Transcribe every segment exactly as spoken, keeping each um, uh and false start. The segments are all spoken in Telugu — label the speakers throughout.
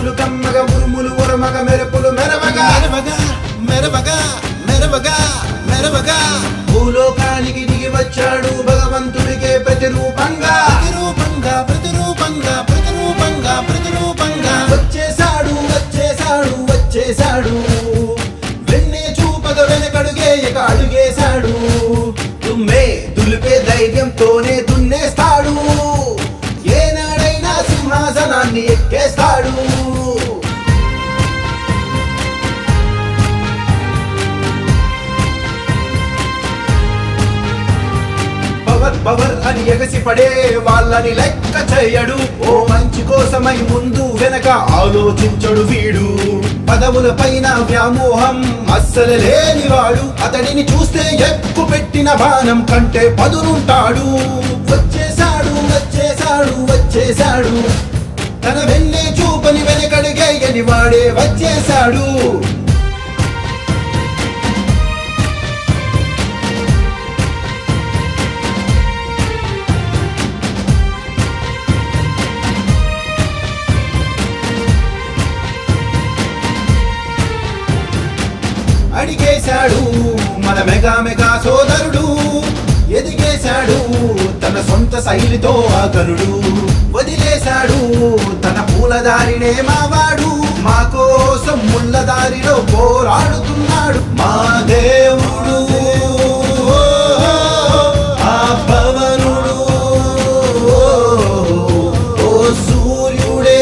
Speaker 1: ఉరుములు కమ్మగ ఉరుములు ఉరమగ మెరుపులు మెరవగా మెరవగా మెరవగా మెరవగా మెరవగా భూలోకానికి దిగి వచ్చాడు భగవంతుడికే ప్రతిరూపంగా ప్రతిరూపంగా ప్రతిరూపంగా ప్రతిరూపంగా ప్రతిరూపంగా వచ్చేసాడు వచ్చేసాడు వచ్చేసాడు వెన్నే చూపగ వెనకడుగే ఇక అడుగేశాడు దుమ్మే దులిపే ధైర్యంతోనే దున్నేస్తాడు ఏనాడైనా సింహాసనాన్ని ఎక్కేస్తాడు పవర్ పవర్ అని ఎగసి పడే వాళ్ళని లెక్క చేయడు ఓ మంచి కోసమై ముందు వెనక ఆలోచించడు వీడు పదవుల పైన వ్యామోహం అస్సలు లేనివాడు అతడిని చూస్తే ఎక్కు పెట్టిన బాణం కంటే పదునుంటాడు వచ్చేసాడు వచ్చేసాడు వచ్చేసాడు తన వెన్నే చూపని వెనకడిగేయని వాడే వచ్చేసాడు అడిగేశాడు మన మెగా మెగా సోదరుడు ఎదిగేశాడు తన సొంత శైలితో ఆగరుడు వదిలేశాడు తన పూలదారినే మావాడు మా కోసం ముళ్ళదారిలో పోరాడుతున్నాడు మా దేవుడు ఆ పవనుడు ఓ సూర్యుడే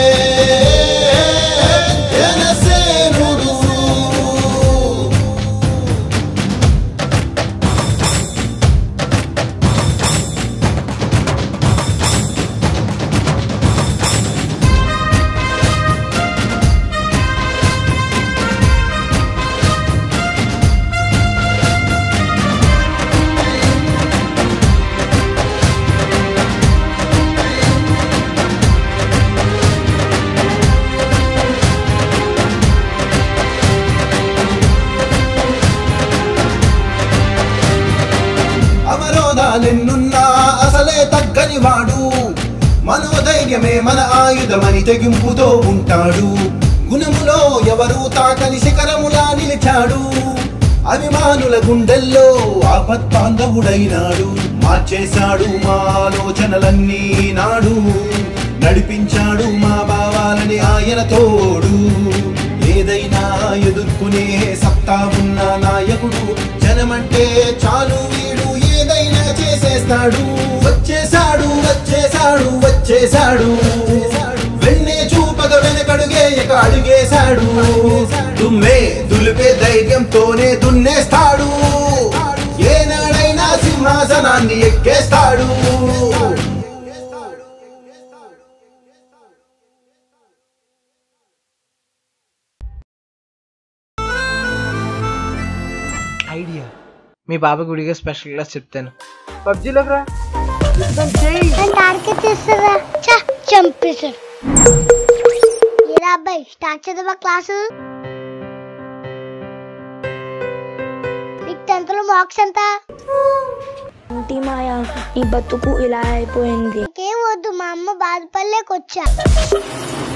Speaker 1: నిన్నున్నా అసలే తగ్గని వాడు మనోధైర్యమే మన ఆయుధమని తెగింపుతో ఉంటాడు గుణములో ఎవరు తాకని శిఖరములా నిలిచాడు అభిమానుల గుండెల్లో ఆపత్బాంధవుడైనాడు మార్చేశాడు మా ఆలోచనలన్నీ నాడు నడిపించాడు మా భావాలని ఆయన తోడు ఏదైనా ఎదుర్కొనే సత్తా ఉన్న నాయకుడు జనమంటే చాలు వీడు ఏదైనా చేసేస్తాడు వచ్చేసాడు వచ్చేసాడు వచ్చేసాడు వెన్నే చూపగ వెనకడుగే ఇక అడుగేశాడు దుమ్మే దులిపే ధైర్యంతోనే దున్నేస్తాడు ఏనాడైనా సింహాసనాన్ని ఎక్కేస్తాడు
Speaker 2: ఐడియా మీ బాబా గుడిగా స్పెషల్ క్లాస్ చెప్తాను పబ్జీలోకి రా
Speaker 3: టార్గెట్ చేస్తారా చంపేశాడు ఏరా అబ్బాయి స్టార్ట్ చేద్దామా క్లాసు నీకు టెన్త్ లో మార్క్స్ ఎంత
Speaker 4: మాయా నీ బతుకు ఇలా అయిపోయింది
Speaker 3: ఇంకేం వద్దు మా అమ్మ బాధపడలేకొచ్చా